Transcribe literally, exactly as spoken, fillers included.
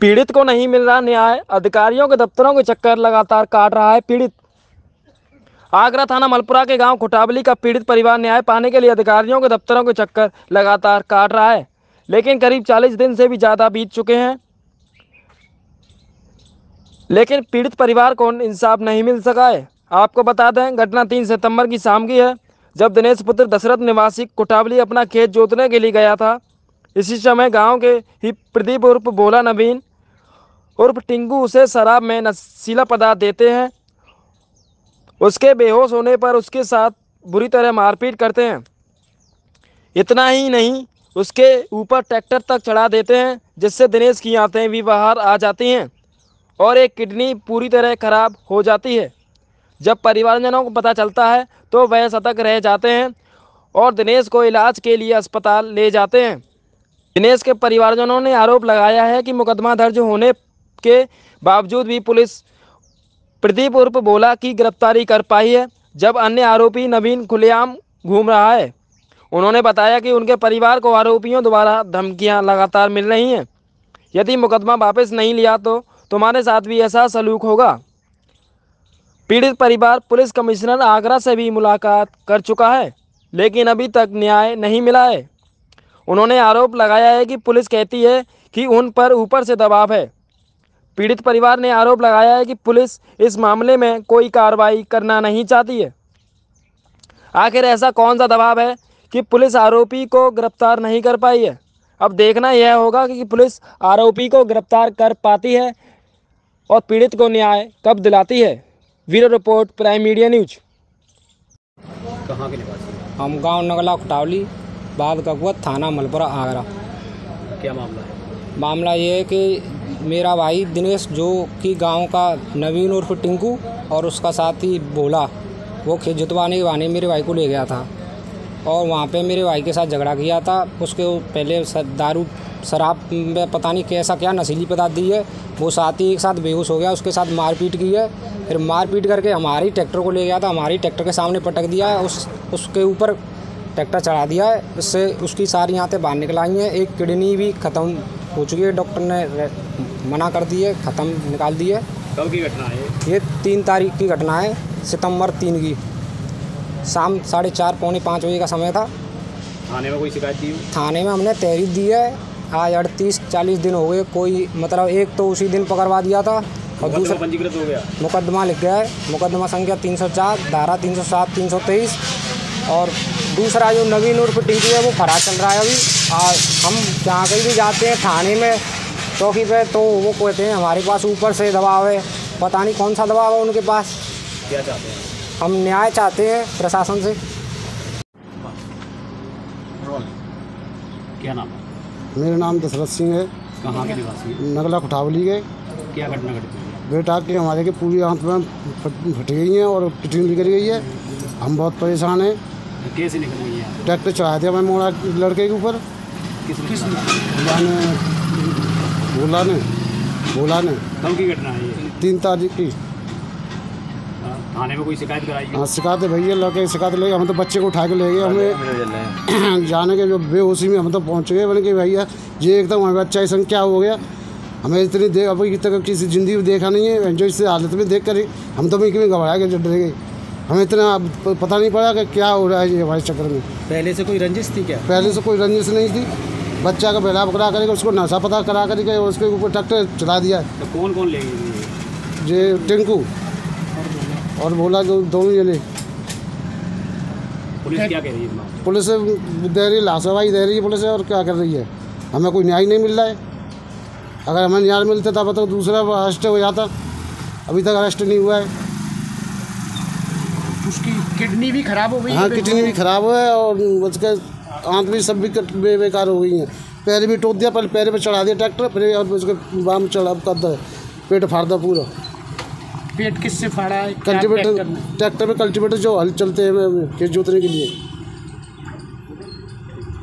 पीड़ित को नहीं मिल रहा न्याय, अधिकारियों के दफ्तरों के चक्कर लगातार काट रहा है पीड़ित। आगरा थाना मलपुरा के गांव खुटावली का पीड़ित परिवार न्याय पाने के लिए अधिकारियों के दफ्तरों के चक्कर लगातार काट रहा है, लेकिन करीब चालीस दिन से भी ज़्यादा बीत चुके हैं, लेकिन पीड़ित परिवार को इंसाफ नहीं मिल सका है। आपको बता दें, घटना तीन सितंबर की शाम की है, जब दिनेश पुत्र दशरथ निवासी कुटावली अपना खेत जोतने के लिए गया था। इसी समय गांव के ही प्रदीप उर्फ भोला नवीन उर्फ टिंकू उसे शराब में नशीला पदार्थ देते हैं। उसके बेहोश होने पर उसके साथ बुरी तरह मारपीट करते हैं। इतना ही नहीं, उसके ऊपर ट्रैक्टर तक चढ़ा देते हैं, जिससे दिनेश की आंतें भी बाहर आ जाती हैं और एक किडनी पूरी तरह खराब हो जाती है। जब परिवारजनों को पता चलता है तो वह सतर्क रह जाते हैं और दिनेश को इलाज के लिए अस्पताल ले जाते हैं। दिनेश के परिवारजनों ने आरोप लगाया है कि मुकदमा दर्ज होने के बावजूद भी पुलिस प्रदीप उर्फ भोला की गिरफ्तारी कर पाई है, जब अन्य आरोपी नवीन खुलेआम घूम रहा है। उन्होंने बताया कि उनके परिवार को आरोपियों द्वारा धमकियां लगातार मिल रही हैं। यदि मुकदमा वापस नहीं लिया तो तुम्हारे साथ भी ऐसा सलूक होगा। पीड़ित परिवार पुलिस कमिश्नर आगरा से भी मुलाकात कर चुका है, लेकिन अभी तक न्याय नहीं मिला है। उन्होंने आरोप लगाया है कि पुलिस कहती है कि उन पर ऊपर से दबाव है। पीड़ित परिवार ने आरोप लगाया है कि पुलिस इस मामले में कोई कार्रवाई करना नहीं चाहती है। आखिर ऐसा कौन सा दबाव है कि पुलिस आरोपी को गिरफ्तार नहीं कर पाई है? अब देखना यह होगा कि पुलिस आरोपी को गिरफ्तार कर पाती है और पीड़ित को न्याय कब दिलाती है। Bureau report, prime media news. कहाँ के निवासी? हम गांव नगला खुटावली, बाद ककुआ, थाना मलपुरा, आगरा। क्या मामला है? मामला ये है कि मेरा भाई दिनेश, जो कि गांव का नवीन उर्फ टिंकू और उसका साथी भोला, वो खेत जुतवाने के बहाने मेरे भाई को ले गया था और वहाँ पे मेरे भाई के साथ झगड़ा किया था। उसके पहले दारू शराब में पता नहीं कैसा क्या नशीली पदार्थ दी है, वो साथी एक साथ बेहोश हो गया, उसके साथ मारपीट की है। फिर मारपीट करके हमारी ट्रैक्टर को ले गया था, हमारी ट्रैक्टर के सामने पटक दिया है, उस उसके ऊपर ट्रैक्टर चढ़ा दिया है। इससे उसकी सारी आंतें बाहर निकल आई हैं। एक किडनी भी ख़त्म हो चुकी है, डॉक्टर ने मना कर दी है, ख़त्म निकाल दी है। कब की घटना है ये? तीन तारीख की घटना है, सितंबर तीन की शाम साढ़े चार पौने पाँच बजे का समय था। थाने में कोई शिकायत दी? थाने में हमने तहरीर दी है। आज अड़तीस चालीस दिन हो गए, कोई मतलब एक तो उसी दिन पकड़वा दिया था और दूसरा पंजीकृत हो गया, मुकदमा लिख गया है। मुकदमा संख्या तीन सौ चार, धारा तीन सौ सात, तीन सौ तेईस। और दूसरा जो नवीन उर्फ टिंकू है वो फरार चल रहा है अभी। और हम जहाँ कहीं भी जाते हैं थाने में चौकी पे, तो वो कहते हैं हमारे पास ऊपर से दबाव है। पता नहीं कौन सा दबाव है उनके पास। क्या चाहते हैं? हम न्याय चाहते हैं प्रशासन से। क्या नाम है? मेरा नाम दशरथ सिंह है। कहाँ के निवासी? नगला खुटावली के। क्या घटना घटी है? बेटा के हमारे के पूरी आंत में फट फट गई हैं और किडनी निकल गई है। हम बहुत परेशान हैं। कैसे निकल गई है? ट्रैक्टर चढ़ा दिया मैं मोड़ा लड़के के ऊपर। किस ने? भोला ने भोला ने कब की घटना है ये? तीन तारीख की। थाने में कोई शिकायत कराई? हाँ, शिकायत है भैया, लड़के शिकायत ले गए। हम तो बच्चे को उठा के ले गए, हमें जाने के जो बेहोशी में हम तो पहुँच गए। मैंने कि भैया ये एकदम हमारे बच्चा ऐसा क्या हो गया, हमें इतनी देर अभी तक किसी ज़िंदगी में देखा नहीं है। जो इस हालत में देख कर हम तो मैं घबरा के डर गए। हमें इतना पता नहीं पड़ा कि क्या हो रहा है ये हमारे चक्कर में। पहले से कोई रंजिश थी क्या? पहले से कोई रंजिश नहीं थी। बच्चा का बहला पकड़ा करके उसको नशा पता करा करके उसके ऊपर ट्रैक्टर चला दिया। तो कौन कौन ले गए? ये टिंकू और भोला, जो दोनों जने। पुलिस क्या कह रही है? पुलिस दे रही लापरवाही दे रही है पुलिस, और क्या कर रही है। हमें कोई न्याय नहीं मिल रहा है। अगर हमें न्याय मिलता था तो दूसरा अरेस्ट हो जाता, अभी तक अरेस्ट नहीं हुआ है। उसकी किडनी भी खराब हो गई? हाँ, किडनी भी खराब है और उसके आंत भी सब भी बे बेकार हो गई हैं। पैर भी टोट दिया, पहले पैर पे चढ़ा दिया ट्रैक्टर, फिर और उसके बाम चढ़ा कर पेट फाड़ दिया पूरा। पेट किससे फाड़ा है? कल्टीवेटर, ट्रैक्टर में कल्टीवेटर जो हल चलते हैं खेत जोतने के लिए।